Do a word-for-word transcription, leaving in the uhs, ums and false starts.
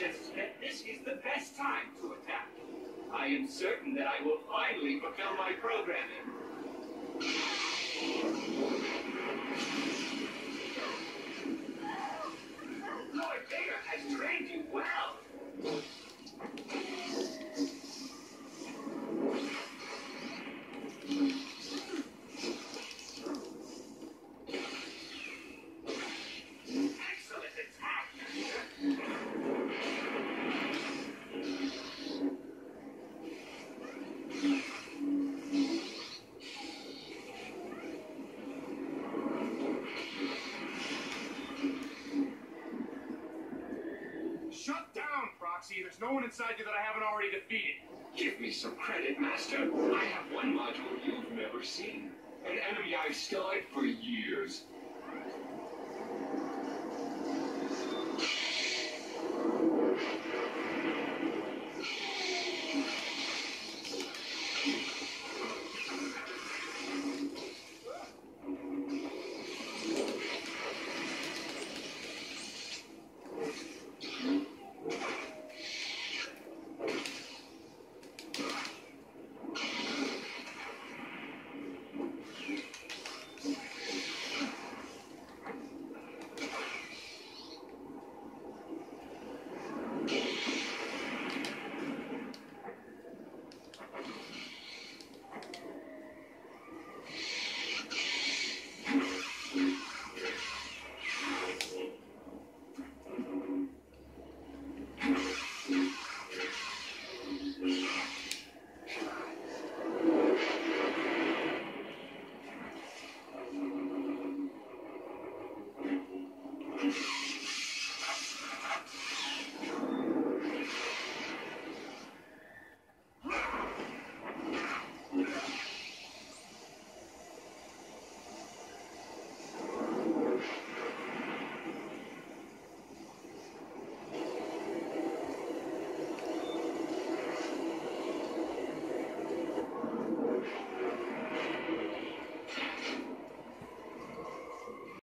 suggests that this is the best time to attack. I am certain that I will finally fulfill my programming. Lord Vader has trained you well. Excellent attack, Master. Shut down, Proxy. There's no one inside you that I haven't already defeated. Give me some credit, Master. I have one module you've never seen. An enemy I've studied for years.